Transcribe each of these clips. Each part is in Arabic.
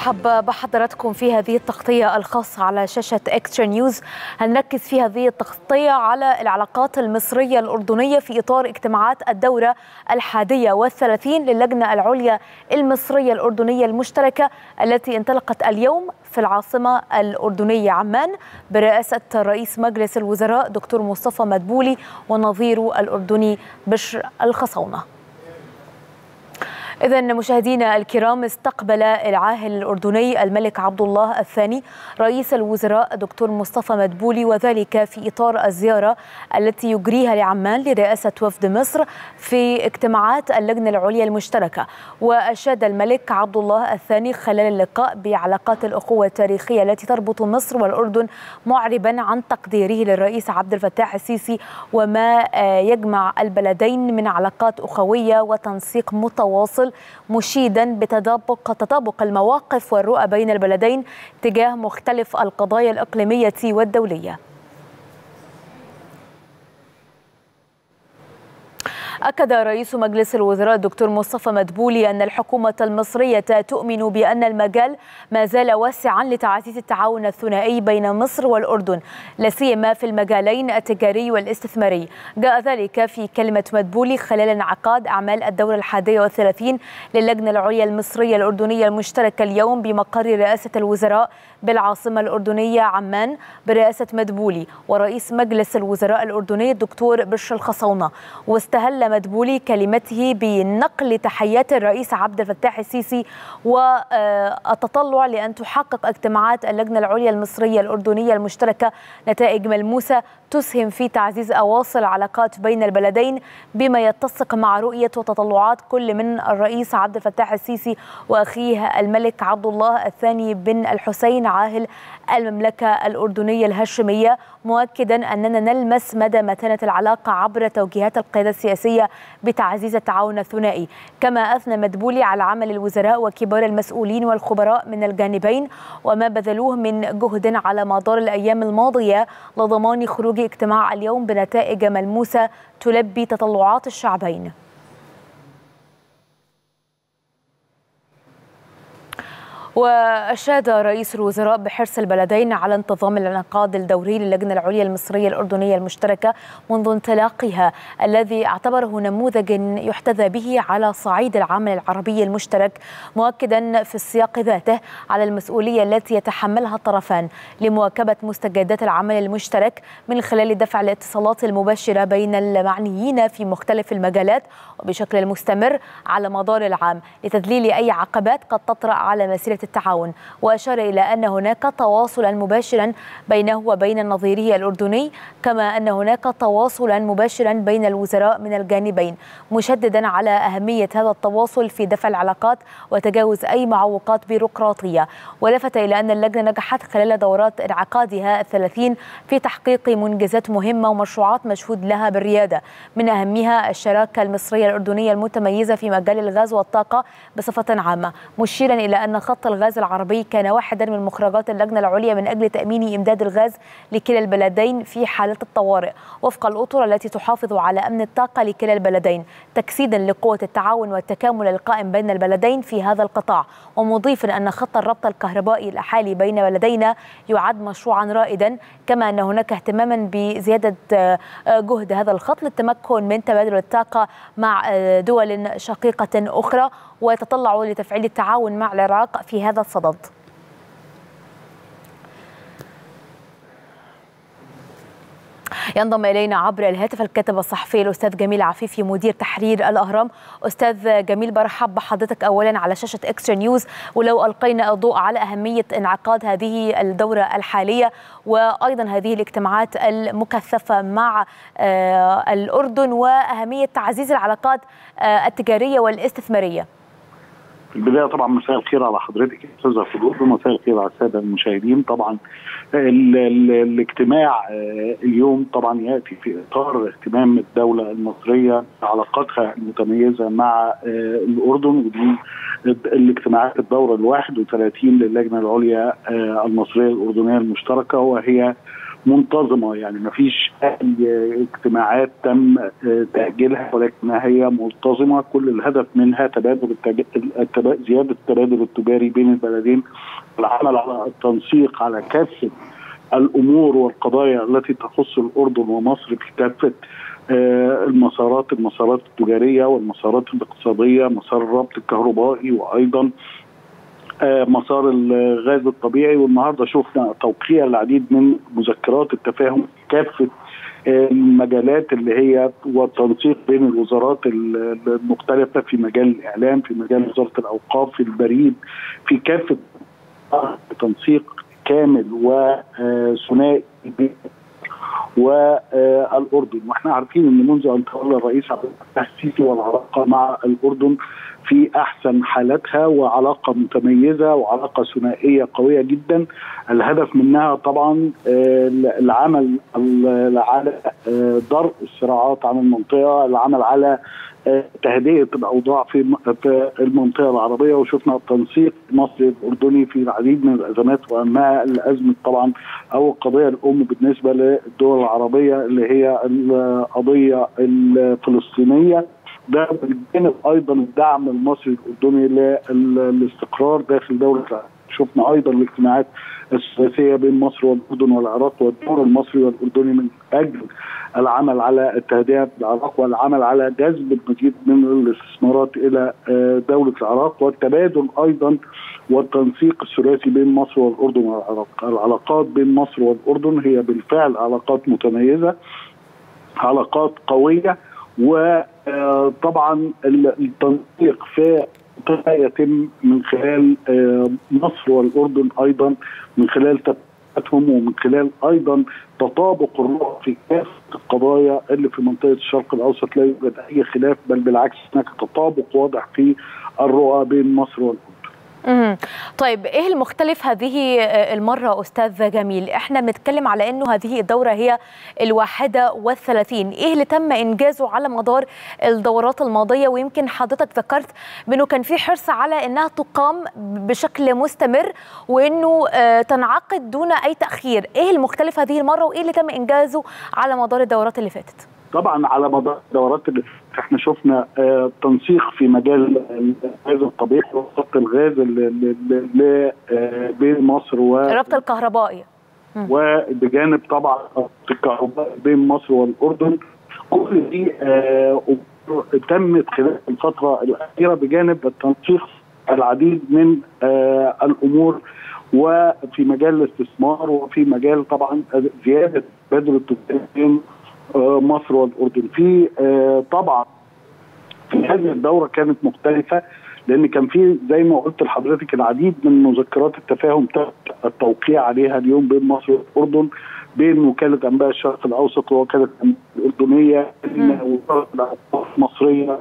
برحب بحضراتكم في هذه التغطية الخاصة على شاشة إكسترا نيوز. هنركز في هذه التغطية على العلاقات المصرية الأردنية في إطار اجتماعات الدورة 31 للجنة العليا المصرية الأردنية المشتركة التي انطلقت اليوم في العاصمة الأردنية عمان برئاسة رئيس مجلس الوزراء دكتور مصطفى مدبولي ونظيره الأردني بشر الخصونة. إذن مشاهدينا الكرام، استقبل العاهل الأردني الملك عبد الله الثاني رئيس الوزراء دكتور مصطفى مدبولي، وذلك في إطار الزيارة التي يجريها لعمان لرئاسة وفد مصر في اجتماعات اللجنة العليا المشتركة. وأشاد الملك عبد الله الثاني خلال اللقاء بعلاقات الأخوة التاريخية التي تربط مصر والأردن، معربا عن تقديره للرئيس عبد الفتاح السيسي وما يجمع البلدين من علاقات أخوية وتنسيق متواصل، مشيدا بتطابق المواقف والرؤى بين البلدين تجاه مختلف القضايا الإقليمية والدولية. أكد رئيس مجلس الوزراء الدكتور مصطفى مدبولي أن الحكومة المصرية تؤمن بأن المجال ما زال واسعا لتعزيز التعاون الثنائي بين مصر والأردن، لا سيما في المجالين التجاري والاستثماري. جاء ذلك في كلمة مدبولي خلال انعقاد أعمال الدورة 31 للجنة العليا المصرية الأردنية المشتركة اليوم بمقر رئاسة الوزراء بالعاصمة الأردنية عمان برئاسة مدبولي ورئيس مجلس الوزراء الأردني الدكتور بشر الخصونة. واستهل مدبولي كلمته بنقل تحيات الرئيس عبد الفتاح السيسي والتطلع لأن تحقق اجتماعات اللجنة العليا المصرية الأردنية المشتركة نتائج ملموسة تسهم في تعزيز أواصر العلاقات بين البلدين بما يتسق مع رؤية وتطلعات كل من الرئيس عبد الفتاح السيسي وأخيه الملك عبد الله الثاني بن الحسين عاهل المملكة الأردنية الهاشمية، مؤكدا أننا نلمس مدى متانة العلاقة عبر توجيهات القيادة السياسية بتعزيز التعاون الثنائي. كما أثنى مدبولي على عمل الوزراء وكبار المسؤولين والخبراء من الجانبين وما بذلوه من جهد على مدار الأيام الماضية لضمان خروج اجتماع اليوم بنتائج ملموسة تلبي تطلعات الشعبين. وأشاد رئيس الوزراء بحرص البلدين على انتظام الانعقاد الدوري للجنة العليا المصرية الأردنية المشتركة منذ انطلاقها، الذي اعتبره نموذجا يحتذى به على صعيد العمل العربي المشترك، مؤكدا في السياق ذاته على المسؤولية التي يتحملها الطرفان لمواكبة مستجدات العمل المشترك من خلال دفع الاتصالات المباشرة بين المعنيين في مختلف المجالات وبشكل المستمر على مدار العام لتذليل أي عقبات قد تطرأ على مسيرة التعاون. وأشار إلى أن هناك تواصلا مباشرا بينه وبين نظيره الأردني، كما أن هناك تواصلا مباشرا بين الوزراء من الجانبين، مشددا على أهمية هذا التواصل في دفع العلاقات وتجاوز أي معوقات بيروقراطية. ولفت إلى أن اللجنة نجحت خلال دورات انعقادها 30 في تحقيق منجزات مهمة ومشروعات مشهود لها بالريادة، من أهمها الشراكة المصرية الأردنية المتميزة في مجال الغاز والطاقة بصفة عامة، مشيرا إلى أن خط الغاز العربي كان واحدا من مخرجات اللجنة العليا من أجل تأمين إمداد الغاز لكلا البلدين في حالات الطوارئ وفق الأطر التي تحافظ على أمن الطاقة لكلا البلدين، تجسيدا لقوة التعاون والتكامل القائم بين البلدين في هذا القطاع. ومضيفا أن خط الربط الكهربائي الأحالي بين بلدينا يعد مشروعا رائدا، كما أن هناك اهتماما بزيادة جهد هذا الخط للتمكن من تبادل الطاقة مع دول شقيقة أخرى، ويتطلع لتفعيل التعاون مع العراق في هذا الصدد. ينضم إلينا عبر الهاتف الكاتب الصحفي الأستاذ جميل عفيفي مدير تحرير الأهرام. أستاذ جميل، برحب بحضرتك أولا على شاشة إكسترا نيوز. ولو ألقينا الضوء على أهمية انعقاد هذه الدورة الحالية وأيضا هذه الاجتماعات المكثفة مع الأردن وأهمية تعزيز العلاقات التجارية والاستثمارية. في البداية طبعا مساء الخير على حضرتك أستاذة فضول ومساء الخير على السادة المشاهدين. طبعا الاجتماع اليوم طبعا يأتي في إطار اهتمام الدولة المصرية بعلاقاتها المتميزة مع الأردن، ودي الاجتماعات الدورة 31 للجنة العليا المصرية الأردنية المشتركة، وهي منتظمه، يعني ما فيش اي اجتماعات تم تاجيلها، ولكنها هي منتظمه. كل الهدف منها زياده التبادل التجاري بين البلدين، العمل على التنسيق على كافه الامور والقضايا التي تخص الاردن ومصر في كافه المسارات التجاريه والمسارات الاقتصاديه، مسار الربط الكهربائي وايضا مسار الغاز الطبيعي. والنهارده شفنا توقيع العديد من مذكرات التفاهم كافه المجالات اللي هي والتنسيق بين الوزارات المختلفه في مجال الاعلام، في مجال وزاره الاوقاف، في البريد، في كافه تنسيق كامل وثنائي والاردن. واحنا عارفين ان منذ ان تولى الرئيس عبد الفتاح السيسي والعلاقه مع الاردن في احسن حالاتها، وعلاقه متميزه وعلاقه ثنائيه قويه جدا. الهدف منها طبعا العمل على درء الصراعات عن المنطقه، العمل على تهدئه الاوضاع في المنطقه العربيه. وشفنا التنسيق المصري الاردني في العديد من الازمات، واهمها الازمه طبعا او القضيه الام بالنسبه للدول العربيه اللي هي القضيه الفلسطينيه. ده بجانب ايضا الدعم المصري الاردني للاستقرار داخل دوله. شفنا ايضا الاجتماعات الثلاثيه بين مصر والاردن والعراق، والدور المصري والاردني من اجل العمل على التهدئه في العراق والعمل على جذب المزيد من الاستثمارات الى دوله العراق، والتبادل ايضا والتنسيق الثلاثي بين مصر والاردن والعراق. العلاقات بين مصر والاردن هي بالفعل علاقات متميزه، علاقات قويه، وطبعا التنسيق في يتم من خلال مصر والاردن ايضا، من خلال تفاهمهم ومن خلال ايضا تطابق الرؤى في كافه القضايا اللي في منطقه الشرق الاوسط. لا يوجد اي خلاف، بل بالعكس هناك تطابق واضح في الرؤى بين مصر والاردن. طيب ايه المختلف هذه المرة أستاذ جميل؟ احنا بنتكلم على انه هذه الدورة هي ال31، ايه اللي تم انجازه على مدار الدورات الماضية؟ ويمكن حضرتك ذكرت بانه كان في حرص على انها تقام بشكل مستمر وانه تنعقد دون اي تأخير. ايه المختلف هذه المرة وايه اللي تم انجازه على مدار الدورات اللي فاتت؟ طبعا على مدار الدورات اللي احنا شفنا تنسيق في مجال الغاز الطبيعي وخط الغاز اللي بين مصر الربط الكهربائي، وبجانب طبعا الربط الكهربائي بين مصر والاردن. كل دي تمت خلال الفتره الاخيره بجانب التنسيق العديد من الامور، وفي مجال الاستثمار، وفي مجال طبعا زياده تبادل التجاري بين مصر والاردن. في طبعا في هذه الدوره كانت مختلفه، لان كان في زي ما قلت لحضرتك العديد من مذكرات التفاهم تم التوقيع عليها اليوم بين مصر والاردن، بين وكاله انباء الشرق الاوسط ووكاله الانباء الاردنيه، وزاره الاوقاف المصريه.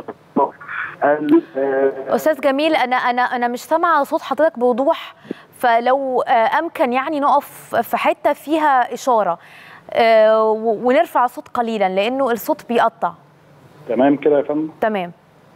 استاذ جميل، انا مش سامعه صوت حضرتك بوضوح، فلو امكن يعني نقف في حته فيها اشاره ونرفع الصوت قليلا لانه الصوت بيقطع. تمام كده يا فندم؟ تمام.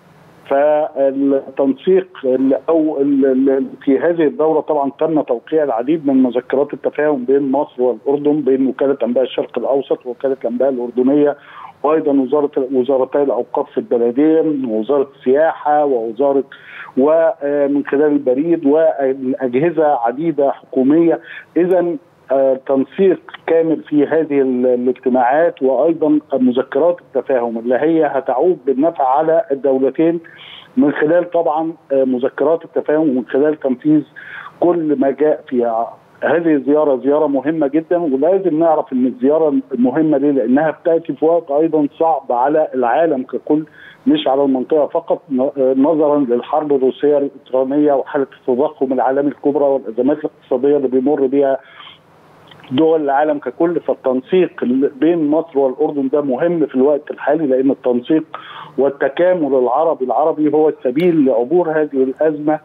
فالتنسيق او في هذه الدوره طبعا تم توقيع العديد من مذكرات التفاهم بين مصر والاردن، بين وكاله انباء الشرق الاوسط ووكاله الانباء الاردنيه، وايضا وزارتي الاوقاف في البلدين، ووزاره السياحه، ومن خلال البريد والاجهزه عديده حكوميه. اذا تنسيق كامل في هذه الاجتماعات، وايضا مذكرات التفاهم اللي هي هتعود بالنفع على الدولتين من خلال طبعا مذكرات التفاهم ومن خلال تنفيذ كل ما جاء فيها. هذه الزياره زياره مهمه جدا، ولازم نعرف ان الزياره مهمه ليه؟ لانها بتاتي في وقت ايضا صعب على العالم ككل، مش على المنطقه فقط، نظرا للحرب الروسيه الاوكرانيه وحاله التضخم العالمي الكبرى والازمات الاقتصاديه اللي بيمر بها دول العالم ككل. فالتنسيق بين مصر والاردن ده مهم في الوقت الحالي، لان التنسيق والتكامل العربي هو السبيل لعبور هذه الازمه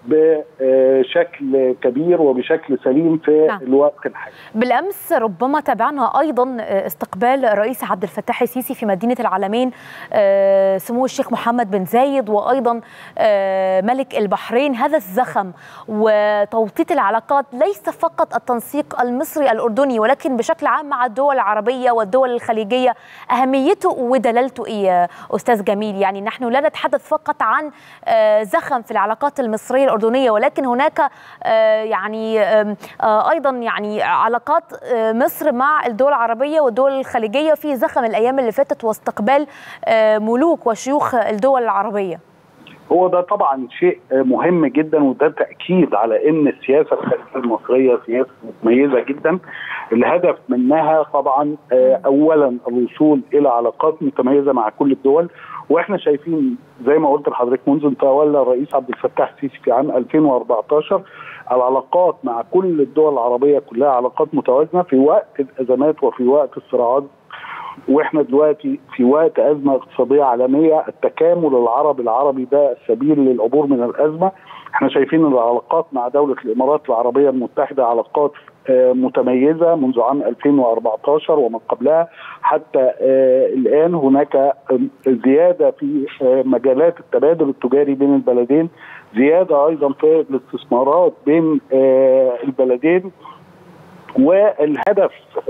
بشكل كبير وبشكل سليم في الوقت الحالي. بالامس ربما تابعنا ايضا استقبال الرئيس عبد الفتاح السيسي في مدينه العلمين سمو الشيخ محمد بن زايد وايضا ملك البحرين. هذا الزخم وتوطيد العلاقات ليس فقط التنسيق المصري الاردني ولكن بشكل عام مع الدول العربيه والدول الخليجيه، اهميته ودلالته ايه استاذ جميل؟ يعني نحن لا نتحدث فقط عن زخم في العلاقات المصريه الاردنيه، ولكن هناك يعني ايضا يعني علاقات مصر مع الدول العربيه والدول الخليجيه في زخم الايام اللي فاتت واستقبال ملوك وشيوخ الدول العربيه. هو ده طبعا شيء مهم جدا، وده تاكيد على ان السياسه الخارجيه المصريه سياسه متميزه جدا. الهدف منها طبعا اولا الوصول الى علاقات متميزه مع كل الدول، واحنا شايفين زي ما قلت لحضرتك منذ ان تولى الرئيس عبد الفتاح السيسي في عام 2014 العلاقات مع كل الدول العربيه كلها علاقات متوازنه في وقت الازمات وفي وقت الصراعات. واحنا دلوقتي في وقت ازمه اقتصاديه عالميه، التكامل العربي ده السبيل للعبور من الازمه. احنا شايفين ان العلاقات مع دوله الامارات العربيه المتحده علاقات متميزه منذ عام 2014 ومن قبلها حتى الان. هناك زياده في مجالات التبادل التجاري بين البلدين، زياده ايضا في الاستثمارات بين البلدين، والهدف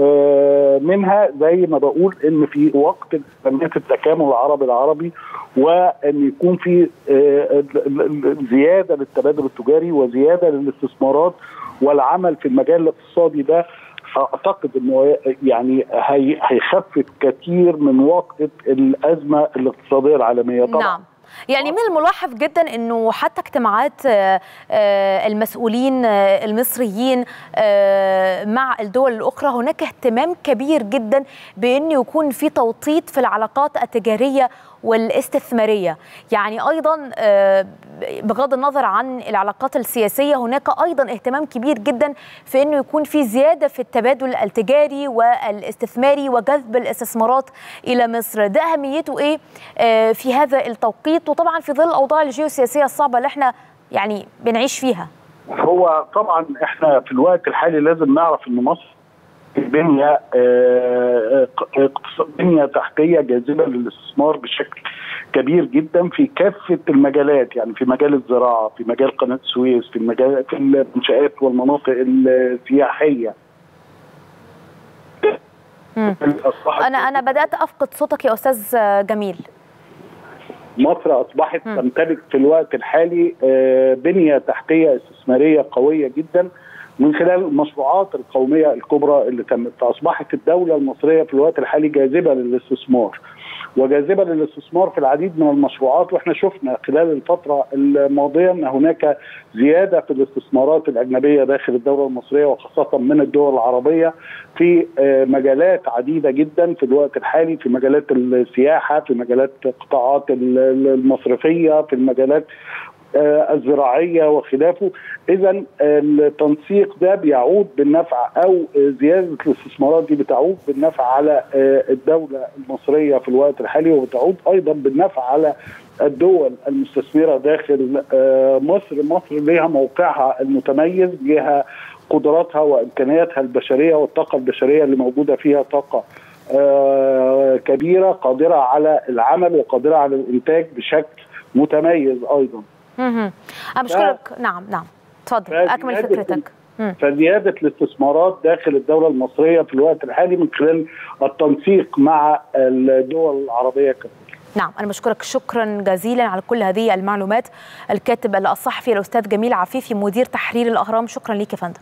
منها زي ما بقول ان في وقت ازمات التكامل العربي وان يكون في زياده للتبادل التجاري وزياده للاستثمارات والعمل في المجال الاقتصادي. ده اعتقد انه يعني هيخفف كثير من وقت الازمه الاقتصاديه العالميه طبعا. نعم. يعني من الملاحظ جدا انه حتى اجتماعات المسؤولين المصريين مع الدول الاخرى هناك اهتمام كبير جدا بان يكون في توطيد في العلاقات التجاريه والاستثماريه. يعني ايضا بغض النظر عن العلاقات السياسيه هناك ايضا اهتمام كبير جدا في انه يكون في زياده في التبادل التجاري والاستثماري وجذب الاستثمارات الى مصر. ده اهميته ايه في هذا التوقيت وطبعا في ظل الاوضاع الجيوسياسيه الصعبه اللي احنا يعني بنعيش فيها؟ هو طبعا احنا في الوقت الحالي لازم نعرف ان مصر بنية تحتية جاذبة للاستثمار بشكل كبير جدا في كافة المجالات، يعني في مجال الزراعة، في مجال قناة السويس، في المجال في المنشآت والمناطق السياحية. أنا بدأت أفقد صوتك يا أستاذ جميل. مصر أصبحت تمتلك في الوقت الحالي بنية تحتية استثمارية قوية جدا من خلال المشروعات القومية الكبرى اللي تمت، فأصبحت الدولة المصرية في الوقت الحالي جاذبة للاستثمار وجاذبة للاستثمار في العديد من المشروعات. واحنا شفنا خلال الفترة الماضية ان هناك زيادة في الاستثمارات الأجنبية داخل الدولة المصرية وخاصة من الدول العربية في مجالات عديدة جدا في الوقت الحالي، في مجالات السياحة، في مجالات قطاعات المصرفية، في المجالات الزراعية وخلافه. إذا التنسيق ده بيعود بالنفع أو زيادة الاستثمارات دي بتعود بالنفع على الدولة المصرية في الوقت الحالي، وبتعود أيضا بالنفع على الدول المستثمرة داخل مصر. مصر لها موقعها المتميز، لها قدراتها وإمكانياتها البشرية والطاقة البشرية اللي موجودة فيها طاقة كبيرة قادرة على العمل وقادرة على الإنتاج بشكل متميز أيضا. أنا بشكرك. نعم تفضل أكمل فكرتك. فزيادة الاستثمارات داخل الدولة المصرية في الوقت الحالي من خلال التنسيق مع الدول العربية كذلك. نعم، أنا بشكرك شكرا جزيلا على كل هذه المعلومات. الكاتب الصحفي الأستاذ جميل عفيفي مدير تحرير الأهرام، شكرا لك يا فندم.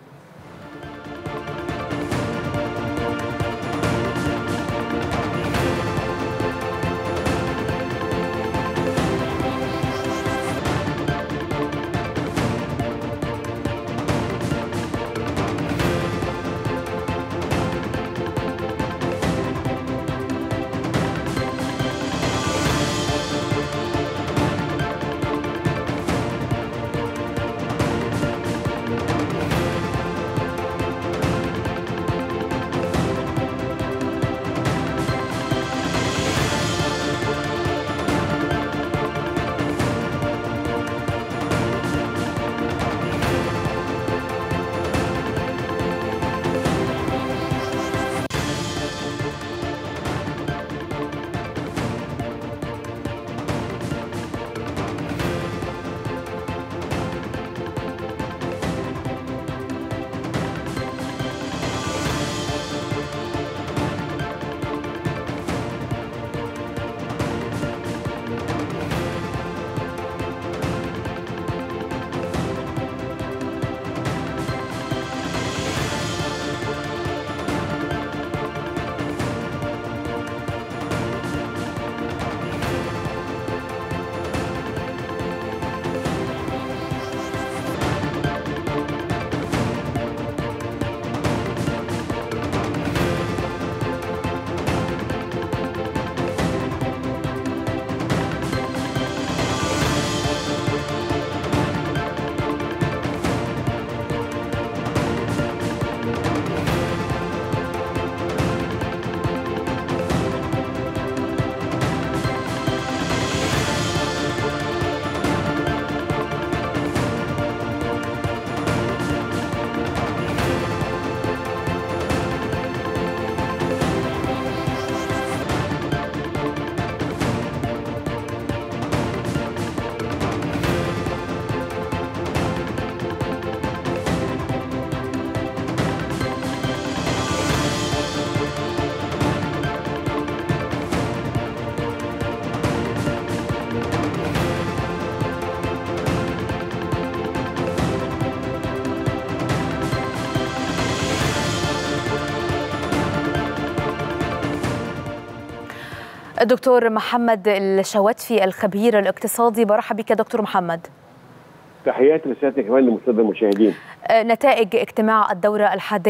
الدكتور محمد الشواتفي الخبير الاقتصادي، برحب بك دكتور محمد. تحياتي لسيادتك كمان للمستمعين المشاهدين. نتائج اجتماع الدورة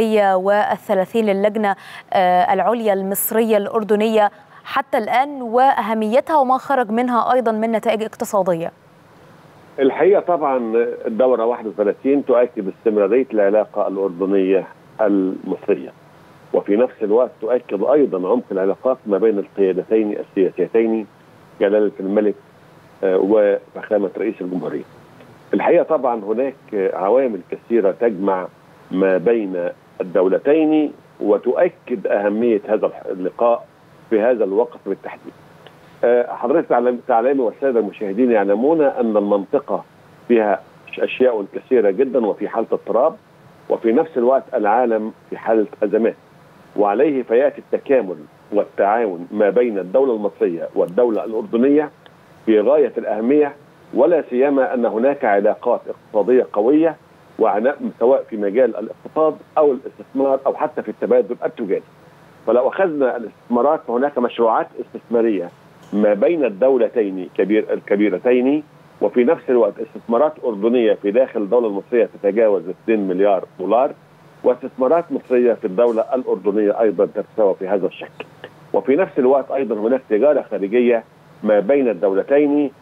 31 للجنة العليا المصرية الأردنية حتى الآن وأهميتها وما خرج منها أيضا من نتائج اقتصادية. الحقيقة طبعا الدورة 31 تؤكد استمرارية العلاقة الأردنية المصرية، وفي نفس الوقت تؤكد أيضا عمق العلاقات ما بين القيادتين السياسيتين جلالة الملك وفخامة رئيس الجمهورية. الحقيقة طبعا هناك عوامل كثيرة تجمع ما بين الدولتين وتؤكد أهمية هذا اللقاء في هذا الوقت بالتحديد. حضرتك تعلمي والسادة المشاهدين يعلمون أن المنطقة فيها أشياء كثيرة جدا وفي حالة اضطراب، وفي نفس الوقت العالم في حالة أزمات، وعليه فيأتي التكامل والتعاون ما بين الدولة المصرية والدولة الأردنية في غاية الأهمية، ولا سيما أن هناك علاقات اقتصادية قوية سواء في مجال الاقتصاد أو الاستثمار أو حتى في التبادل التجاري. فلو أخذنا الاستثمارات فهناك مشروعات استثمارية ما بين الدولتين الكبيرتين، وفي نفس الوقت استثمارات أردنية في داخل الدولة المصرية تتجاوز 2 مليار دولار، واستثمارات مصرية في الدولة الأردنية أيضا تتساوى في هذا الشكل. وفي نفس الوقت أيضا هناك تجارة خارجية ما بين الدولتين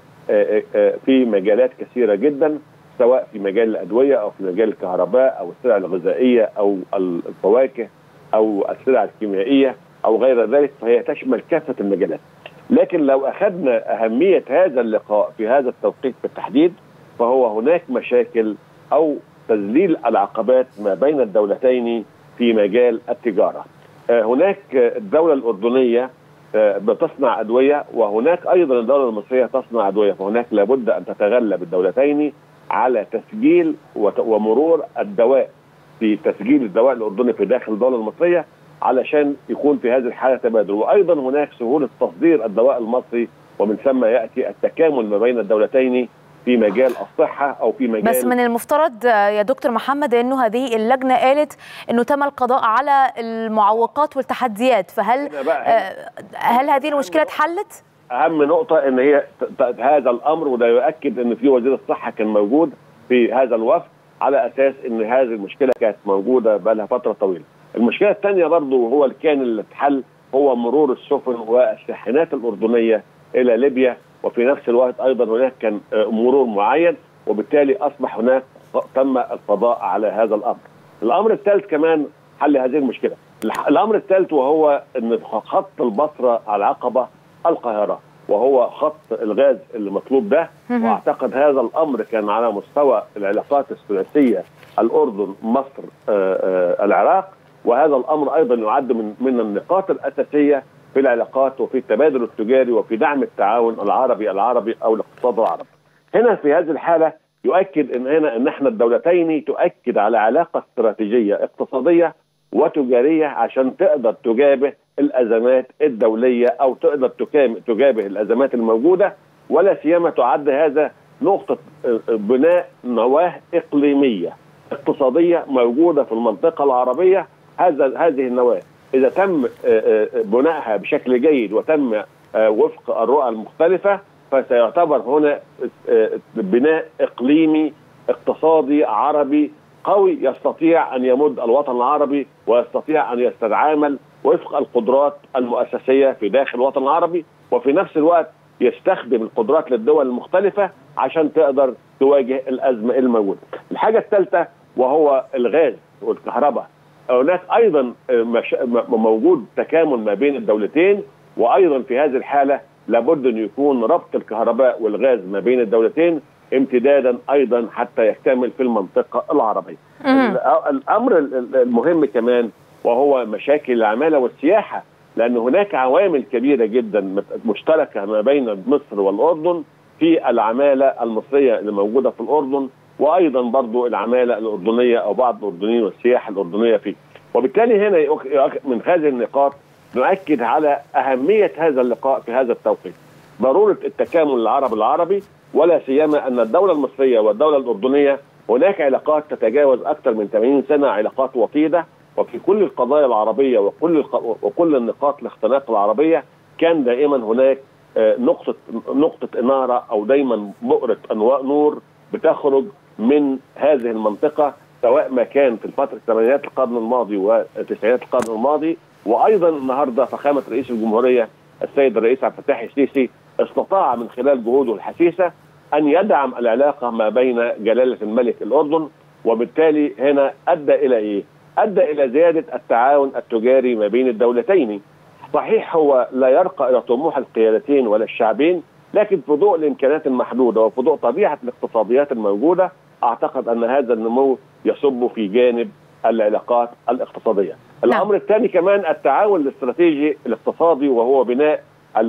في مجالات كثيرة جدا، سواء في مجال الأدوية أو في مجال الكهرباء أو السلع الغذائية أو الفواكه أو السلع الكيميائية أو غير ذلك، فهي تشمل كافة المجالات. لكن لو أخذنا أهمية هذا اللقاء في هذا التوقيت بالتحديد، فهو هناك مشاكل أو تذليل العقبات ما بين الدولتين في مجال التجارة. هناك الدولة الأردنية بتصنع أدوية، وهناك أيضا الدولة المصرية تصنع أدوية، فهناك لابد أن تتغلب الدولتين على تسجيل ومرور الدواء، في تسجيل الدواء الأردني في داخل الدولة المصرية علشان يكون في هذه الحالة تبادل. وأيضا هناك سهولة تصدير الدواء المصري، ومن ثم يأتي التكامل ما بين الدولتين في مجال الصحة أو في مجال. بس من المفترض يا دكتور محمد أنه هذه اللجنة قالت أنه تم القضاء على المعوقات والتحديات، فهل هذه المشكلة اتحلت؟ أهم نقطة أن هي هذا الأمر، وده يؤكد أن في وزير الصحة كان موجود في هذا الوفد على أساس أن هذه المشكلة كانت موجودة بقى لها فترة طويلة. المشكلة الثانية برضو هو اللي كان اللي اتحل هو مرور السفن والشاحنات الأردنية إلى ليبيا، وفي نفس الوقت أيضا هناك كان مرور معين، وبالتالي أصبح هناك تم القضاء على هذا الأمر. الأمر الثالث كمان حل هذه المشكلة. الأمر الثالث وهو أن خط البصرة على العقبة القاهرة، وهو خط الغاز اللي مطلوب ده، واعتقد هذا الامر كان على مستوى العلاقات الثلاثيه الاردن مصر العراق، وهذا الامر ايضا يعد من النقاط الاساسيه في العلاقات وفي التبادل التجاري وفي دعم التعاون العربي او الاقتصاد العربي. هنا في هذه الحاله يؤكد ان احنا الدولتين تؤكد على علاقه استراتيجيه اقتصاديه وتجاريه عشان تقدر تجابه الازمات الدوليه او تقدر تجابه الازمات الموجوده، ولا سيما تعد هذا نقطه بناء نواه اقليميه اقتصاديه موجوده في المنطقه العربيه. هذه النواه اذا تم بنائها بشكل جيد وتم وفق الرؤى المختلفه، فسيعتبر هنا بناء اقليمي اقتصادي عربي قوي يستطيع ان يمد الوطن العربي ويستطيع ان يتعامل وفق القدرات المؤسسيه في داخل الوطن العربي، وفي نفس الوقت يستخدم القدرات للدول المختلفه عشان تقدر تواجه الازمه الموجوده. الحاجه الثالثه وهو الغاز والكهرباء، هناك ايضا موجود تكامل ما بين الدولتين، وايضا في هذه الحاله لابد ان يكون ربط الكهرباء والغاز ما بين الدولتين امتدادا ايضا حتى يكتمل في المنطقه العربيه. الامر المهم كمان وهو مشاكل العماله والسياحه، لان هناك عوامل كبيره جدا مشتركه ما بين مصر والاردن في العماله المصريه اللي موجوده في الاردن، وايضا برضو العماله الاردنيه او بعض الاردنيين والسياحه الاردنيه فيه. وبالتالي هنا من هذه النقاط نؤكد على اهميه هذا اللقاء في هذا التوقيت، ضروره التكامل العربي، ولا سيما ان الدوله المصريه والدوله الاردنيه هناك علاقات تتجاوز اكثر من 80 سنه، علاقات وطيده، وفي كل القضايا العربيه وكل النقاط الاختناق العربيه كان دائما هناك نقطة إنارة أو دايما بؤرة أنواء نور بتخرج من هذه المنطقة، سواء ما كان في الفترة ثمانينات القرن الماضي وتسعينات القرن الماضي. وأيضا النهاردة فخامة رئيس الجمهورية السيد الرئيس عبد الفتاح السيسي استطاع من خلال جهوده الحثيثة أن يدعم العلاقة ما بين جلالة الملك الأردن، وبالتالي هنا أدى إلى إيه؟ أدى إلى زيادة التعاون التجاري ما بين الدولتين. صحيح هو لا يرقى إلى طموح القيادتين ولا الشعبين، لكن في ضوء الإمكانيات المحدودة وفي ضوء طبيعة الاقتصاديات الموجودة أعتقد أن هذا النمو يصب في جانب العلاقات الاقتصادية. الأمر الثاني كمان التعاون الاستراتيجي الاقتصادي، وهو بناء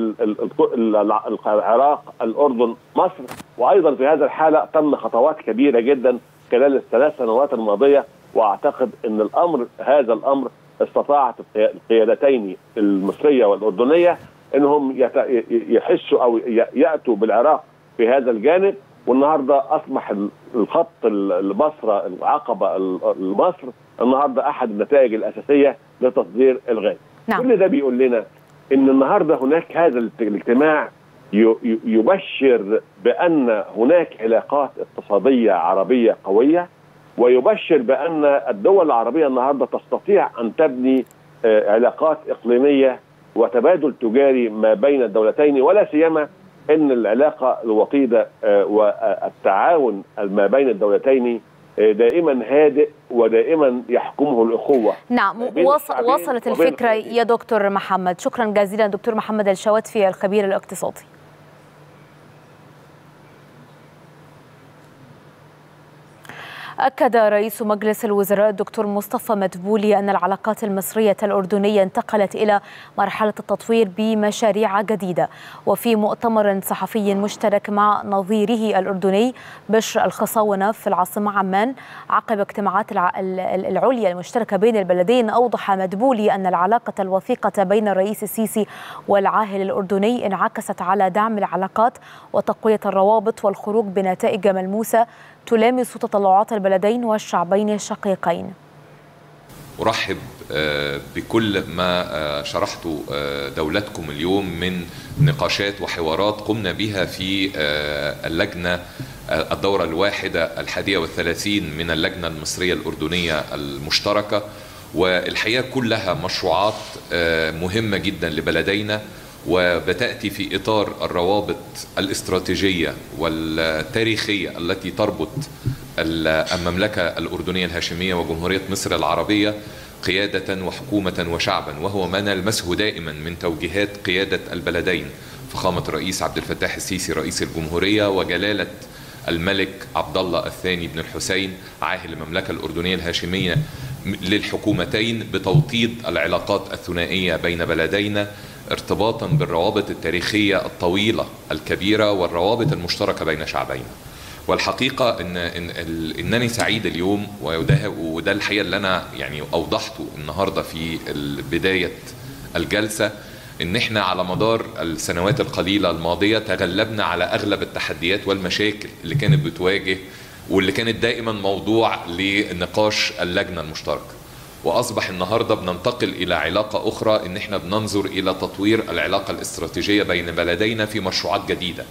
العراق الأردن مصر. وأيضا في هذا الحالة تم خطوات كبيرة جدا خلال الثلاث سنوات الماضية، وأعتقد أن هذا الأمر استطاعت القيادتين المصرية والأردنية أنهم يحسوا أو يأتوا بالعراق في هذا الجانب. والنهاردة أصبح الخط البصرة العقبة لمصر النهاردة أحد النتائج الأساسية لتصدير الغاز. نعم. كل ده بيقول لنا أن النهاردة هناك هذا الاجتماع يبشر بأن هناك علاقات اقتصادية عربية قوية، ويبشر بأن الدول العربية النهاردة تستطيع أن تبني علاقات إقليمية وتبادل تجاري ما بين الدولتين، ولا سيما أن العلاقة الوطيدة والتعاون ما بين الدولتين دائما هادئ ودائما يحكمه الأخوة. نعم، وصلت الفكرة يا دكتور محمد. شكرا جزيلا دكتور محمد الشواتفي الخبير الاقتصادي. أكد رئيس مجلس الوزراء الدكتور مصطفى مدبولي أن العلاقات المصرية الأردنية انتقلت إلى مرحلة التطوير بمشاريع جديدة. وفي مؤتمر صحفي مشترك مع نظيره الأردني بشر الخصاونة في العاصمة عمان عقب اجتماعات العليا المشتركة بين البلدين، أوضح مدبولي أن العلاقة الوثيقة بين الرئيس السيسي والعاهل الأردني انعكست على دعم العلاقات وتقوية الروابط والخروج بنتائج ملموسة تلامس تطلعات البلدين والشعبين الشقيقين. أرحب بكل ما شرحته دولتكم اليوم من نقاشات وحوارات قمنا بها في اللجنة الدورة 31 من اللجنة المصرية الأردنية المشتركة، والحقيقة كلها مشروعات مهمة جدا لبلدينا، وبتأتي في إطار الروابط الاستراتيجية والتاريخية التي تربط المملكة الأردنية الهاشمية وجمهورية مصر العربية قيادة وحكومة وشعبا، وهو ما نلمسه دائما من توجيهات قيادة البلدين فخامة الرئيس عبد الفتاح السيسي رئيس الجمهورية وجلالة الملك عبد الله الثاني بن الحسين عاهل المملكة الأردنية الهاشمية للحكومتين بتوطيد العلاقات الثنائية بين بلدينا ارتباطا بالروابط التاريخية الطويلة الكبيرة والروابط المشتركة بين شعبين. والحقيقة إنني سعيد اليوم، وده الحقيقة اللي أنا يعني أوضحته النهاردة في بداية الجلسة، إن إحنا على مدار السنوات القليلة الماضية تغلبنا على أغلب التحديات والمشاكل اللي كانت بتواجه واللي كانت دائما موضوع لنقاش اللجنة المشتركة، وأصبح النهاردة بننتقل إلى علاقة أخرى، إن إحنا بننظر إلى تطوير العلاقة الاستراتيجية بين بلدينا في مشروعات جديدة.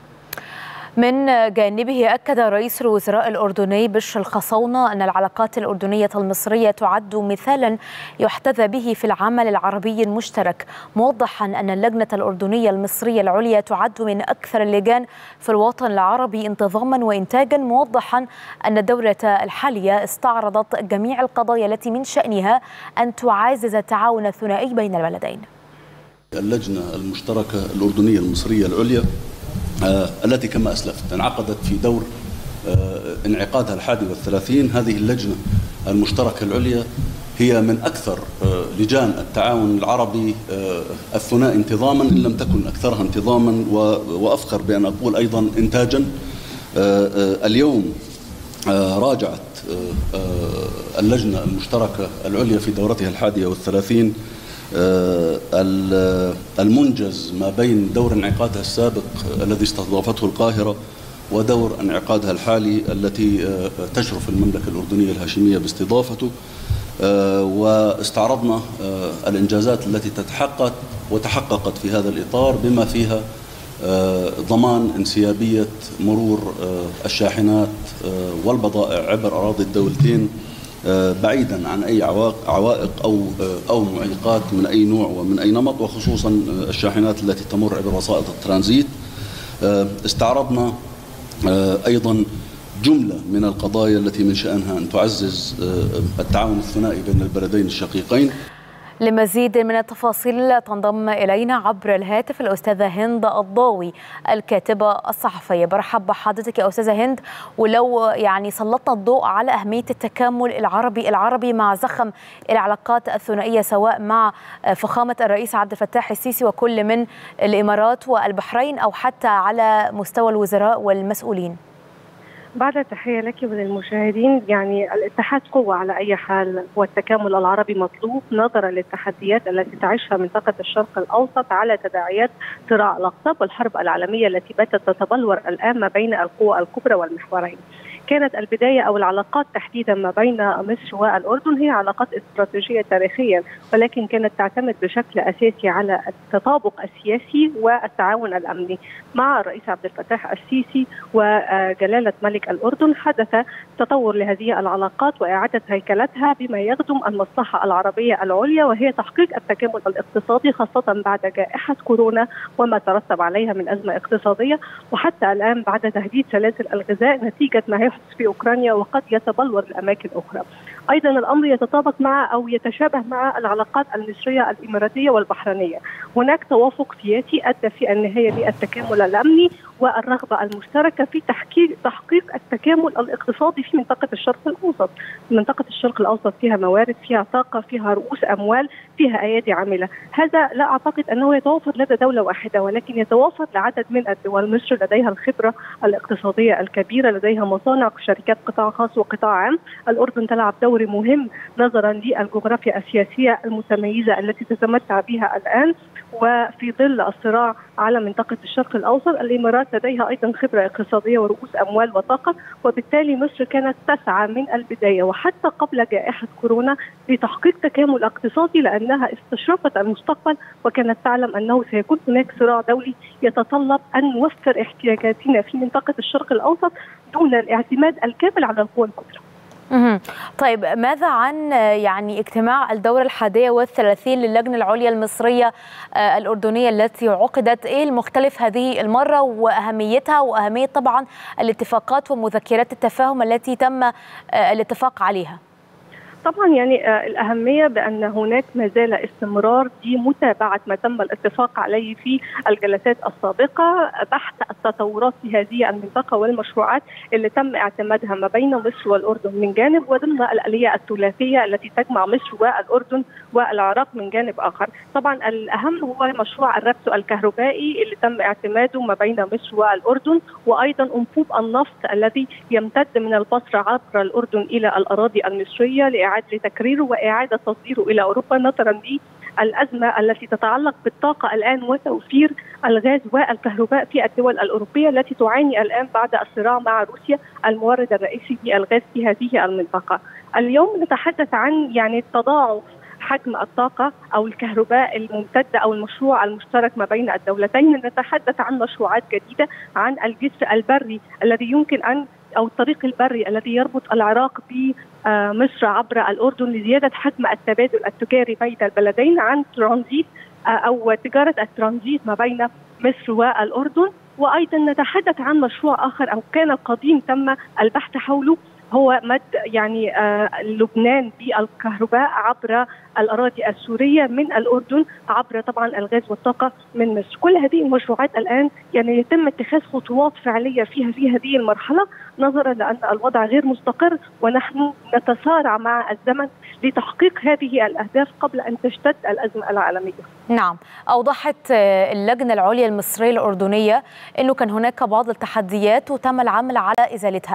من جانبه أكد رئيس الوزراء الأردني بشر الخصاونة أن العلاقات الأردنية المصرية تعد مثالا يحتذى به في العمل العربي المشترك، موضحا أن اللجنة الأردنية المصرية العليا تعد من أكثر اللجان في الوطن العربي انتظاما وإنتاجا، موضحا أن الدورة الحالية استعرضت جميع القضايا التي من شأنها أن تعزز التعاون الثنائي بين البلدين. اللجنة المشتركة الأردنية المصرية العليا التي كما أسلفت انعقدت في دور انعقادها 31. هذه اللجنة المشتركة العليا هي من أكثر لجان التعاون العربي الثنائي انتظاما، إن لم تكن أكثرها انتظاما، وأفخر بأن أقول أيضا إنتاجا. اليوم راجعت اللجنة المشتركة العليا في دورتها 31 المنجز ما بين دور انعقادها السابق الذي استضافته القاهرة ودور انعقادها الحالي التي تشرف المملكة الأردنية الهاشمية باستضافته. واستعرضنا الإنجازات التي تحققت في هذا الإطار، بما فيها ضمان انسيابية مرور الشاحنات والبضائع عبر أراضي الدولتين بعيدا عن أي عوائق أو معيقات من أي نوع ومن أي نمط، وخصوصا الشاحنات التي تمر عبر وسائط الترانزيت. استعرضنا أيضا جملة من القضايا التي من شأنها أن تعزز التعاون الثنائي بين البلدين الشقيقين. لمزيد من التفاصيل تنضم إلينا عبر الهاتف الأستاذة هند الضاوي الكاتبة الصحفية. برحب بحضرتك يا أستاذة هند، ولو يعني سلطنا الضوء على أهمية التكامل العربي مع زخم العلاقات الثنائية، سواء مع فخامة الرئيس عبد الفتاح السيسي وكل من الإمارات والبحرين، أو حتى على مستوى الوزراء والمسؤولين. بعد التحية لك وللمشاهدين، يعني الاتحاد قوة على أي حال، والتكامل العربي مطلوب نظرا للتحديات التي تعيشها منطقة الشرق الأوسط على تداعيات صراع الأقطاب والحرب العالمية التي باتت تتبلور الآن ما بين القوى الكبرى والمحورين. كانت البداية أو العلاقات تحديدا ما بين مصر والأردن هي علاقات استراتيجية تاريخيا، ولكن كانت تعتمد بشكل أساسي على التطابق السياسي والتعاون الأمني. مع الرئيس عبد الفتاح السيسي وجلالة ملك الأردن حدث تطور لهذه العلاقات وإعادة هيكلتها بما يخدم المصلحة العربية العليا، وهي تحقيق التكامل الاقتصادي، خاصة بعد جائحة كورونا وما ترتب عليها من أزمة اقتصادية، وحتى الآن بعد تهديد سلاسل الغذاء نتيجة ما يحدث في أوكرانيا وقد يتبلور لأماكن أخرى. أيضا الأمر يتطابق مع أو يتشابه مع العلاقات المصرية الإماراتية والبحرينية. هناك توافق سياسي أدى في النهاية للتكامل الأمني والرغبة المشتركة في تحقيق التكامل الاقتصادي في منطقة الشرق الأوسط. منطقة الشرق الأوسط فيها موارد، فيها طاقة، فيها رؤوس أموال، فيها أيادي عاملة. هذا لا أعتقد أنه يتوافر لدى دولة واحدة، ولكن يتوافر لعدد من الدول. مصر لديها الخبرة الاقتصادية الكبيرة، لديها مصانع، شركات قطاع خاص وقطاع عام. الأردن تلعب دور مهم نظرا للجغرافيا السياسية المتميزة التي تتمتع بها الآن، وفي ظل الصراع على منطقة الشرق الأوسط الإمارات لديها أيضا خبرة اقتصادية ورؤوس أموال وطاقة. وبالتالي مصر كانت تسعى من البداية وحتى قبل جائحة كورونا لتحقيق تكامل اقتصادي، لأنها استشرفت المستقبل وكانت تعلم أنه سيكون هناك صراع دولي يتطلب أن نوفر احتياجاتنا في منطقة الشرق الأوسط دون الاعتماد الكامل على القوى الكبرى. طيب، ماذا عن يعني اجتماع الدورة 31 للجنة العليا المصرية الأردنية التي عقدت؟ ايه المختلف هذه المرة وأهميتها، وأهمية طبعا الاتفاقات ومذكرات التفاهم التي تم الاتفاق عليها؟ طبعا يعني الأهمية بأن هناك ما زال استمرار في متابعة ما تم الاتفاق عليه في الجلسات السابقة، بحث التطورات في هذه المنطقة والمشروعات اللي تم اعتمادها ما بين مصر والأردن من جانب، وضمن الآلية الثلاثية التي تجمع مصر والأردن والعراق من جانب آخر. طبعا الأهم هو مشروع الربط الكهربائي اللي تم اعتماده ما بين مصر والأردن، وأيضا أنبوب النفط الذي يمتد من البصرة عبر الأردن إلى الأراضي المصرية لإعادة تكريره وإعادة تصديره إلى أوروبا، نظرا للأزمة التي تتعلق بالطاقة الآن وتوفير الغاز والكهرباء في الدول الأوروبية التي تعاني الآن بعد الصراع مع روسيا المورد الرئيسي للغاز في هذه المنطقة. اليوم نتحدث عن يعني تضاعف حجم الطاقة أو الكهرباء الممتدة أو المشروع المشترك ما بين الدولتين. نتحدث عن مشروعات جديدة، عن الجسر البري الذي يمكن أن أو الطريق البري الذي يربط العراق بمصر عبر الأردن لزيادة حجم التبادل التجاري بين البلدين، عن ترانزيت أو تجارة الترانزيت ما بين مصر والأردن. وأيضا نتحدث عن مشروع آخر أو كان قديم تم البحث حوله، هو مد يعني لبنان بالكهرباء عبر الأراضي السورية من الأردن عبر طبعا الغاز والطاقة من مصر. كل هذه المشروعات الآن يعني يتم اتخاذ خطوات فعلية فيها في هذه المرحلة، نظرا لأن الوضع غير مستقر ونحن نتسارع مع الزمن لتحقيق هذه الأهداف قبل أن تشتد الأزمة العالمية. نعم، أوضحت اللجنة العليا المصرية الأردنية أنه كان هناك بعض التحديات وتم العمل على إزالتها.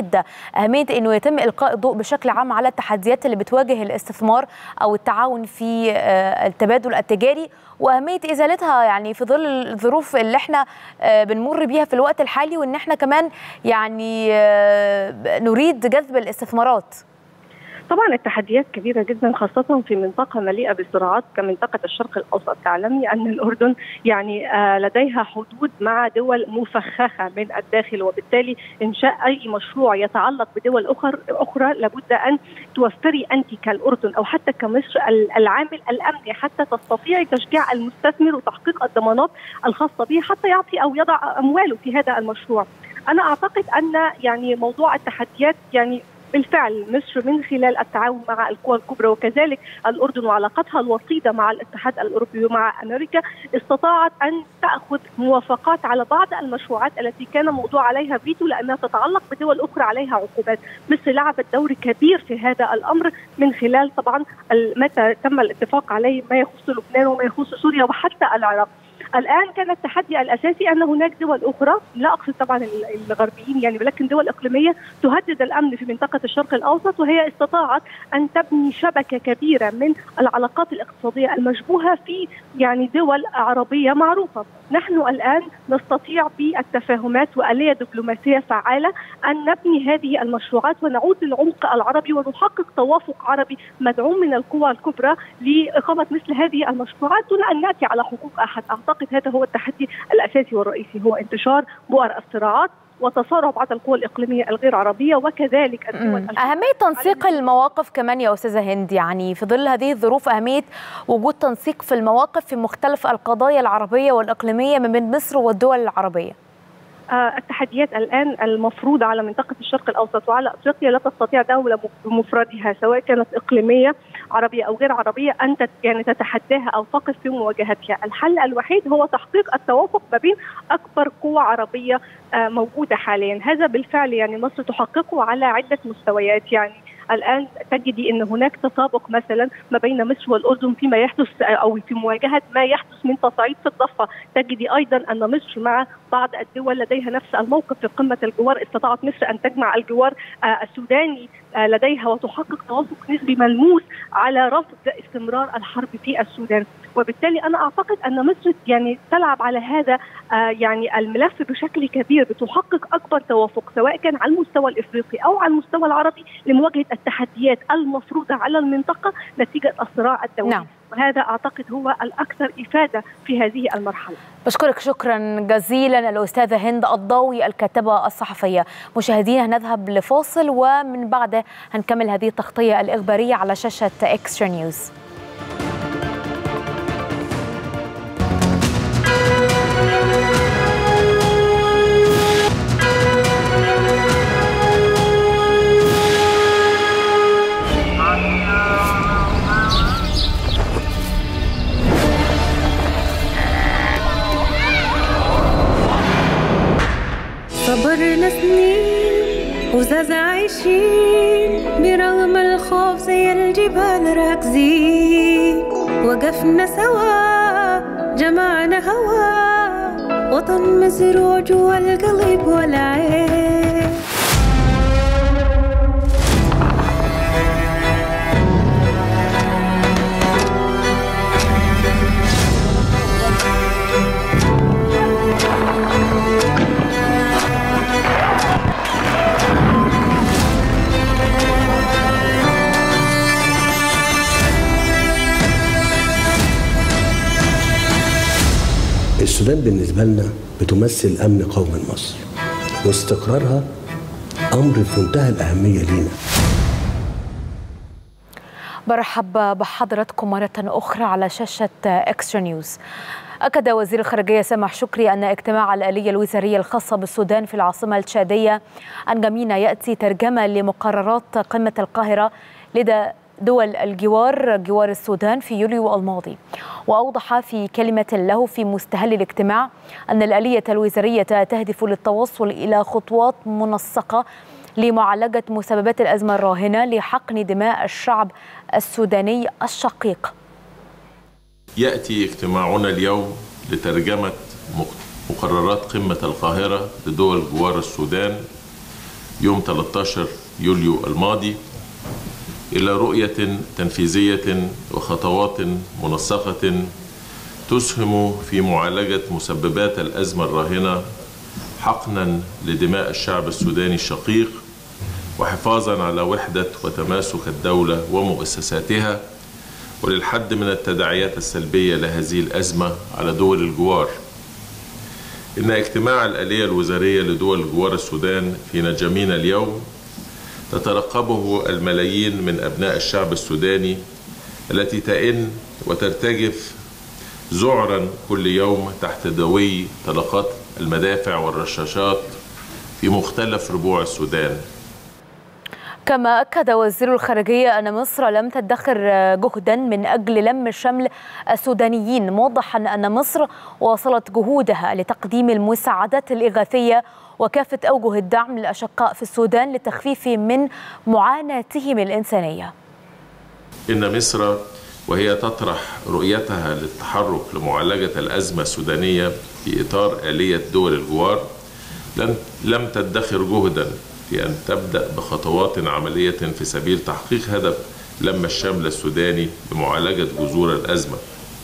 أهمية أنه يتم إلقاء الضوء بشكل عام على التحديات اللي بتواجه الاستثمار أو التعاون في التبادل التجاري، وأهمية إزالتها يعني في ظل الظروف اللي احنا بنمر بيها في الوقت الحالي، وأن احنا كمان يعني نريد جذب الاستثمارات. طبعا التحديات كبيرة جدا خاصة في منطقة مليئة بالصراعات كمنطقة الشرق الأوسط. تعلمي أن الأردن يعني لديها حدود مع دول مفخخة من الداخل، وبالتالي إنشاء أي مشروع يتعلق بدول أخرى لابد أن توفري أنت كالأردن أو حتى كمصر العامل الأمني حتى تستطيعي تشجيع المستثمر وتحقيق الضمانات الخاصة به حتى يعطي أو يضع أمواله في هذا المشروع. أنا أعتقد أن يعني موضوع التحديات يعني بالفعل مصر من خلال التعاون مع القوى الكبرى وكذلك الأردن وعلاقتها الوطيدة مع الاتحاد الأوروبي ومع أمريكا استطاعت أن تأخذ موافقات على بعض المشروعات التي كان موضوع عليها فيتو لأنها تتعلق بدول أخرى عليها عقوبات. مصر لعبت دور كبير في هذا الأمر من خلال طبعا متى تم الاتفاق عليه ما يخص لبنان وما يخص سوريا وحتى العراق. الآن كان التحدي الأساسي أن هناك دول أخرى، لا أقصد طبعا الغربيين يعني، ولكن دول إقليمية تهدد الأمن في منطقة الشرق الأوسط، وهي استطاعت أن تبني شبكة كبيرة من العلاقات الاقتصادية المشبوهة في يعني دول عربية معروفة. نحن الآن نستطيع بالتفاهمات وآلية دبلوماسية فعالة أن نبني هذه المشروعات ونعود للعمق العربي ونحقق توافق عربي مدعوم من القوى الكبرى لإقامة مثل هذه المشروعات دون أن نأتي على حقوق أحد. أعتقد هذا هو التحدي الأساسي والرئيسي، هو انتشار بؤر الصراعات وتصارع بعض القوى الإقليمية الغير عربية وكذلك الدول. أهمية تنسيق المواقف كمان يا أستاذة هند، يعني في ظل هذه الظروف أهمية وجود تنسيق في المواقف في مختلف القضايا العربية والإقليمية من بين مصر والدول العربية. التحديات الآن المفروضة على منطقة الشرق الأوسط وعلى أفريقيا لا تستطيع دولة بمفردها سواء كانت إقليمية عربية أو غير عربية أن يعني تتحداها أو تقف في مواجهتها. الحل الوحيد هو تحقيق التوافق ما بين أكبر قوى عربية موجودة حاليا. هذا بالفعل يعني مصر تحققه على عدة مستويات. يعني الآن تجدي أن هناك تسابق مثلا ما بين مصر والأردن فيما يحدث أو في مواجهة ما يحدث من تصعيد في الضفة. تجدي أيضا أن مصر مع بعض الدول لديها نفس الموقف في قمة الجوار. استطاعت مصر أن تجمع الجوار السوداني لديها وتحقق توافق نسبي ملموس على رفض استمرار الحرب في السودان. وبالتالي أنا أعتقد أن مصر يعني تلعب على هذا يعني الملف بشكل كبير، بتحقق أكبر توافق سواء كان على المستوى الإفريقي أو على المستوى العربي لمواجهة التحديات المفروضة على المنطقة نتيجة الصراع الدولي. نعم. وهذا أعتقد هو الأكثر إفادة في هذه المرحلة. بشكرك شكرا جزيلا الأستاذة هند الضاوي الكاتبة الصحفية. مشاهدينا هنذهب لفاصل ومن بعده هنكمل هذه التغطية الإخبارية على شاشة إكسترا نيوز. صبرنا سنين وزاز عايشين برغم الخوف زي الجبال راكزين، وقفنا سوا جمعنا هوا وطن مزروع جوا القلب والعين. السودان بالنسبة لنا بتمثل أمن قوم مصر، واستقرارها أمر في منتهى الأهمية لينا. برحب بحضراتكم مرة أخرى على شاشة إكسترا نيوز. أكد وزير الخارجية سامح شكري أن اجتماع الآلية الوزارية الخاصة بالسودان في العاصمة التشادية أنجمينا يأتي ترجمة لمقررات قمة القاهرة لدى دول جوار السودان في يوليو الماضي. وأوضح في كلمة له في مستهل الاجتماع أن الآلية الوزارية تهدف للتوصل إلى خطوات منسقة لمعالجة مسببات الأزمة الراهنة لحقن دماء الشعب السوداني الشقيق. يأتي اجتماعنا اليوم لترجمة مقررات قمة القاهرة لدول جوار السودان يوم 13 يوليو الماضي إلى رؤية تنفيذية وخطوات منسقة تسهم في معالجة مسببات الأزمة الراهنة حقنا لدماء الشعب السوداني الشقيق وحفاظا على وحدة وتماسك الدولة ومؤسساتها، وللحد من التداعيات السلبية لهذه الأزمة على دول الجوار. إن اجتماع الآلية الوزارية لدول جوار السودان في نجمينا اليوم تترقبه الملايين من أبناء الشعب السوداني التي تئن وترتجف ذعرا كل يوم تحت دوي طلقات المدافع والرشاشات في مختلف ربوع السودان. كما أكد وزير الخارجية أن مصر لم تدخر جهدا من أجل لم شمل السودانيين، موضحا أن مصر واصلت جهودها لتقديم المساعدات الإغاثية وكافة أوجه الدعم للأشقاء في السودان للتخفيف من معاناتهم الإنسانية. إن مصر وهي تطرح رؤيتها للتحرك لمعالجة الأزمة السودانية في إطار آلية دول الجوار لم تدخر جهدا في أن تبدأ بخطوات عملية في سبيل تحقيق هدف لم الشمل السوداني بمعالجة جذور الأزمة.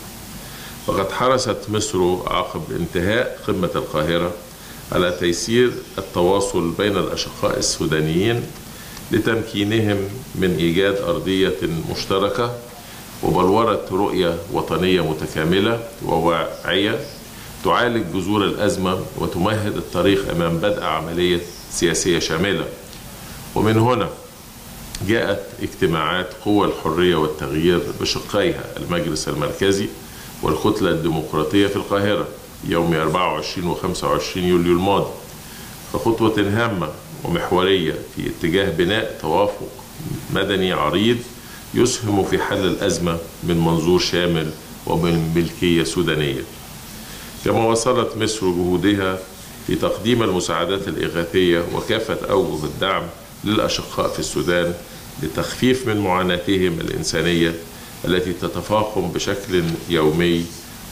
فقد حرصت مصر عقب انتهاء قمة القاهرة على تيسير التواصل بين الأشقاء السودانيين لتمكينهم من إيجاد أرضية مشتركة وبلورة رؤية وطنية متكاملة وواعية تعالج جذور الأزمة وتمهد الطريق أمام بدء عملية سياسية شاملة. ومن هنا جاءت اجتماعات قوى الحرية والتغيير بشقيها المجلس المركزي والكتلة الديمقراطية في القاهرة يوم 24 و 25 يوليو الماضي، كخطوة هامة ومحورية في اتجاه بناء توافق مدني عريض يسهم في حل الأزمة من منظور شامل ومن ملكية سودانية. كما وصلت مصر جهودها في تقديم المساعدات الإغاثية وكافة أوجه الدعم للأشقاء في السودان لتخفيف من معاناتهم الإنسانية التي تتفاقم بشكل يومي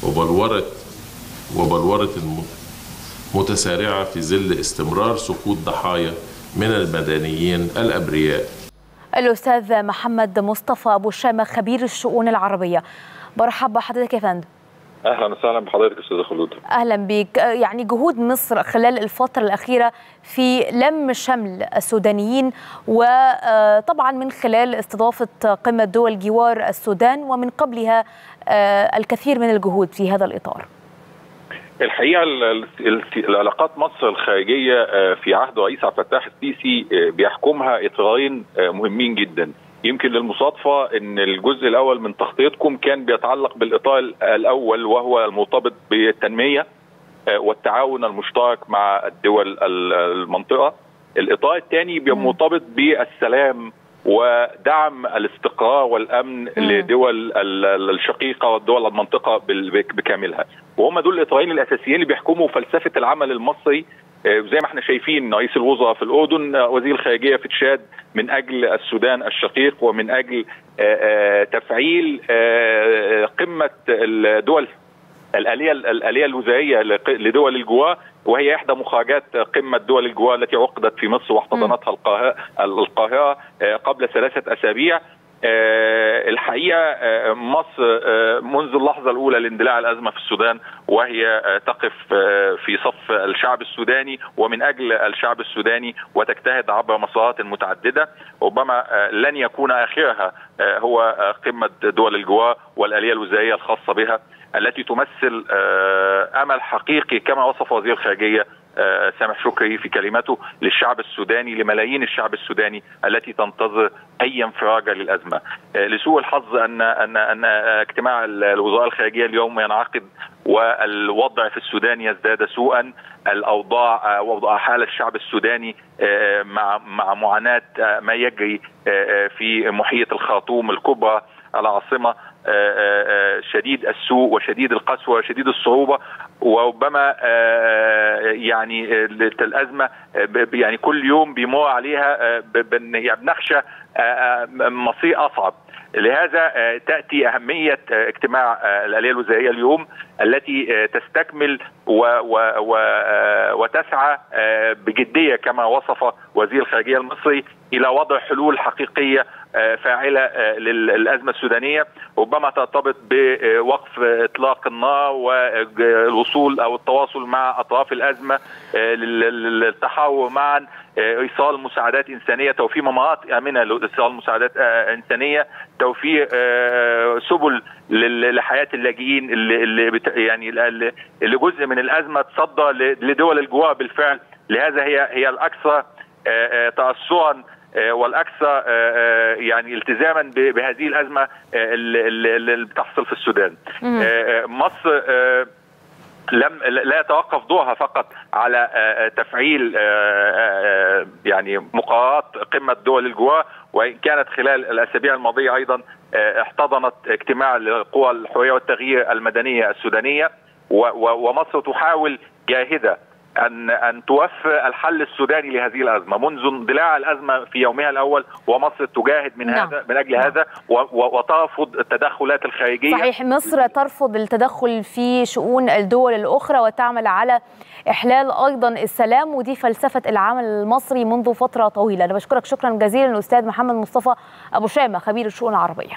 وبلورة متسارعة في ظل استمرار سقوط ضحايا من المدنيين الأبرياء. الأستاذ محمد مصطفى أبو الشامة خبير الشؤون العربية، برحب بحضرتك يا فندم. اهلا وسهلا بحضرتك استاذ خلود. اهلا بك. يعني جهود مصر خلال الفتره الاخيره في لم شمل السودانيين، وطبعا من خلال استضافه قمه دول جوار السودان ومن قبلها الكثير من الجهود في هذا الاطار. الحقيقه العلاقات مصر الخارجيه في عهد الرئيس عبد الفتاح السيسي بيحكمها اطارين مهمين جدا. يمكن للمصادفة أن الجزء الأول من تخطيطكم كان بيتعلق بالإطار الأول وهو المرتبط بالتنمية والتعاون المشترك مع الدول المنطقة. الإطار الثاني مرتبط بالسلام ودعم الاستقرار والأمن لدول الشقيقة والدول المنطقة بكاملها، وهم دول الإطارين الأساسيين اللي بيحكموا فلسفة العمل المصري. زي ما احنا شايفين رئيس الوزراء في الأردن، وزير الخارجية في تشاد من أجل السودان الشقيق ومن أجل تفعيل قمة الدول الآلية الوزارية لدول الجوار، وهي إحدى مخرجات قمة دول الجوار التي عقدت في مصر واحتضنتها القاهرة قبل 3 أسابيع. الحقيقة مصر منذ اللحظة الأولى لاندلاع الأزمة في السودان وهي تقف في صف الشعب السوداني ومن أجل الشعب السوداني وتجتهد عبر مسارات متعددة، ربما لن يكون آخرها هو قمة دول الجوار والآلية الوزارية الخاصة بها التي تمثل أمل حقيقي كما وصف وزير الخارجية سامح شكري في كلمته للشعب السوداني، لملايين الشعب السوداني التي تنتظر أي انفراجة للأزمة. لسوء الحظ أن اجتماع الوزراء الخارجية اليوم ينعقد والوضع في السودان يزداد سوءا. الأوضاع وضع حال الشعب السوداني مع معاناة ما يجري في محيط الخرطوم الكبرى العاصمة شديد السوء وشديد القسوة وشديد الصعوبة، وربما يعني الأزمة يعني كل يوم بيمر عليها بنخشى مصير أصعب. لهذا تأتي أهمية اجتماع الآلية الوزارية اليوم التي تستكمل وتسعى بجدية كما وصف وزير الخارجية المصري إلى وضع حلول حقيقية فاعله للازمه السودانيه، ربما ترتبط بوقف اطلاق النار والوصول او التواصل مع اطراف الازمه للتحاور معا، ايصال مساعدات انسانيه، توفير ممرات امنه لايصال مساعدات انسانيه، توفير سبل لحياه اللاجئين اللي جزء من الازمه تصدى لدول الجوار بالفعل. لهذا هي الاكثر تاثرا والاكثر يعني التزاما بهذه الازمه اللي بتحصل في السودان. مصر لا يتوقف دورها فقط على تفعيل يعني مقررات قمة دول الجوار، وإن كانت خلال الأسابيع الماضية أيضا احتضنت اجتماع للقوى الحرية والتغيير المدنية السودانية، ومصر تحاول جاهدة أن توفر الحل السوداني لهذه الأزمة منذ اندلاع الأزمة في يومها الأول، ومصر تجاهد من أجل هذا وترفض التدخلات الخارجية. صحيح، مصر ترفض التدخل في شؤون الدول الأخرى وتعمل على إحلال أيضا السلام، ودي فلسفة العمل المصري منذ فترة طويلة. أنا بشكرك شكرا جزيلا الأستاذ محمد مصطفى أبو شامة خبير الشؤون العربية.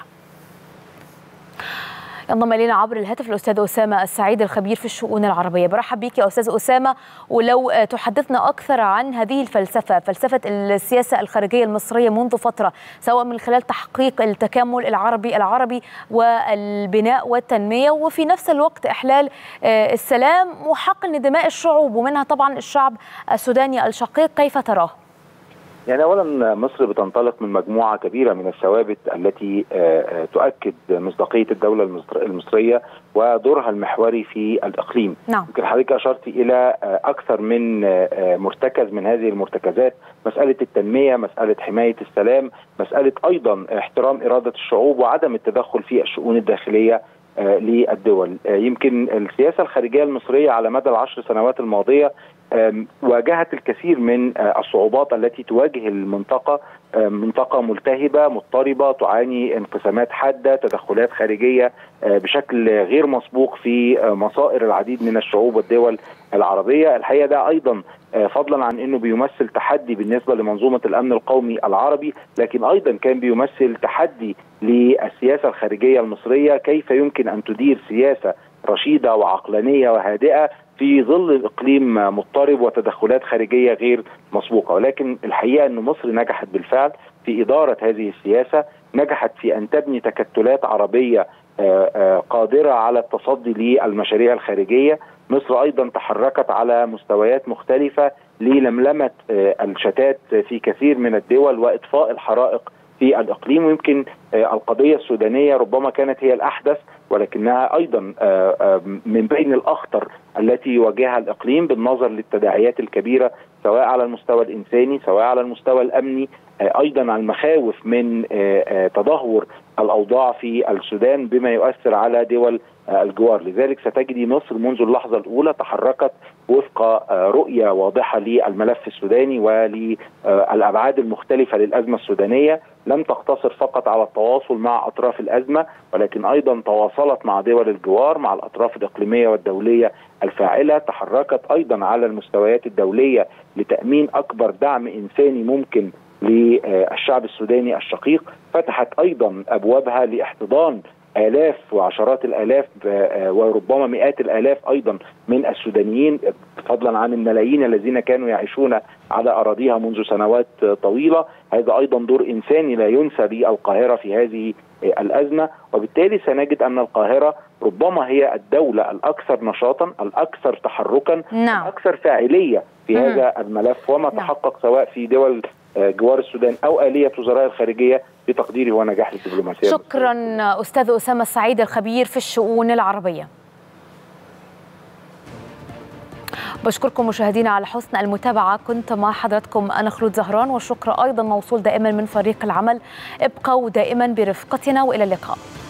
ينضم الينا عبر الهاتف الاستاذ اسامه السعيد الخبير في الشؤون العربيه. برحب بك يا استاذ اسامه، ولو تحدثنا اكثر عن هذه الفلسفه، فلسفه السياسه الخارجيه المصريه منذ فتره، سواء من خلال تحقيق التكامل العربي والبناء والتنميه، وفي نفس الوقت احلال السلام وحقن دماء الشعوب ومنها طبعا الشعب السوداني الشقيق، كيف تراه؟ يعني أولا مصر بتنطلق من مجموعة كبيرة من الثوابت التي تؤكد مصداقية الدولة المصرية ودورها المحوري في الإقليم. يمكن حضرتك أشرت إلى أكثر من مرتكز من هذه المرتكزات، مسألة التنمية، مسألة حماية السلام، مسألة أيضا احترام إرادة الشعوب وعدم التدخل في الشؤون الداخلية للدول. يمكن السياسة الخارجية المصرية على مدى ال10 سنوات الماضية واجهت الكثير من الصعوبات التي تواجه المنطقة، منطقة ملتهبة مضطربة تعاني انقسامات حادة، تدخلات خارجية بشكل غير مسبوق في مصائر العديد من الشعوب والدول العربية. الحقيقة ده أيضا فضلا عن أنه بيمثل تحدي بالنسبة لمنظومة الأمن القومي العربي، لكن أيضا كان بيمثل تحدي للسياسة الخارجية المصرية، كيف يمكن أن تدير سياسة رشيدة وعقلانية وهادئة في ظل إقليم مضطرب وتدخلات خارجية غير مسبوقة. ولكن الحقيقة أن مصر نجحت بالفعل في إدارة هذه السياسة، نجحت في أن تبني تكتلات عربية قادرة على التصدي للمشاريع الخارجية. مصر أيضا تحركت على مستويات مختلفة للملمة الشتات في كثير من الدول وإطفاء الحرائق في الإقليم. ويمكن القضية السودانية ربما كانت هي الأحدث، ولكنها أيضا من بين الأخطر التي يواجهها الإقليم بالنظر للتداعيات الكبيرة، سواء على المستوى الإنساني سواء على المستوى الأمني، أيضا على المخاوف من تدهور الأوضاع في السودان بما يؤثر على دول الجوار. لذلك ستجدي مصر منذ اللحظة الأولى تحركت وفق رؤية واضحة للملف السوداني وللأبعاد المختلفة للأزمة السودانية، لم تقتصر فقط على التواصل مع أطراف الأزمة، ولكن أيضا تواصلت مع دول الجوار، مع الأطراف الإقليمية والدولية الفاعلة، تحركت أيضا على المستويات الدولية لتأمين أكبر دعم إنساني ممكن للشعب السوداني الشقيق، فتحت أيضا أبوابها لاحتضان آلاف وعشرات الآلاف وربما مئات الآلاف أيضا من السودانيين، فضلا عن الملايين الذين كانوا يعيشون على أراضيها منذ سنوات طويلة. هذا أيضا دور إنساني لا ينسى للقاهرة في هذه الأزمة، وبالتالي سنجد أن القاهرة ربما هي الدولة الأكثر نشاطا، الأكثر تحركا، الأكثر فاعلية في هذا الملف، وما تحقق سواء في دول جوار السودان أو آلية وزراء الخارجية بتقديري هو نجاح الدبلوماسية. شكرا أستاذ أسامة السعيد الخبير في الشؤون العربية. بشكركم مشاهدينا على حسن المتابعة، كنت مع حضراتكم أنا خلود زهران، والشكر أيضا موصول دائما من فريق العمل. ابقوا دائما برفقتنا وإلى اللقاء.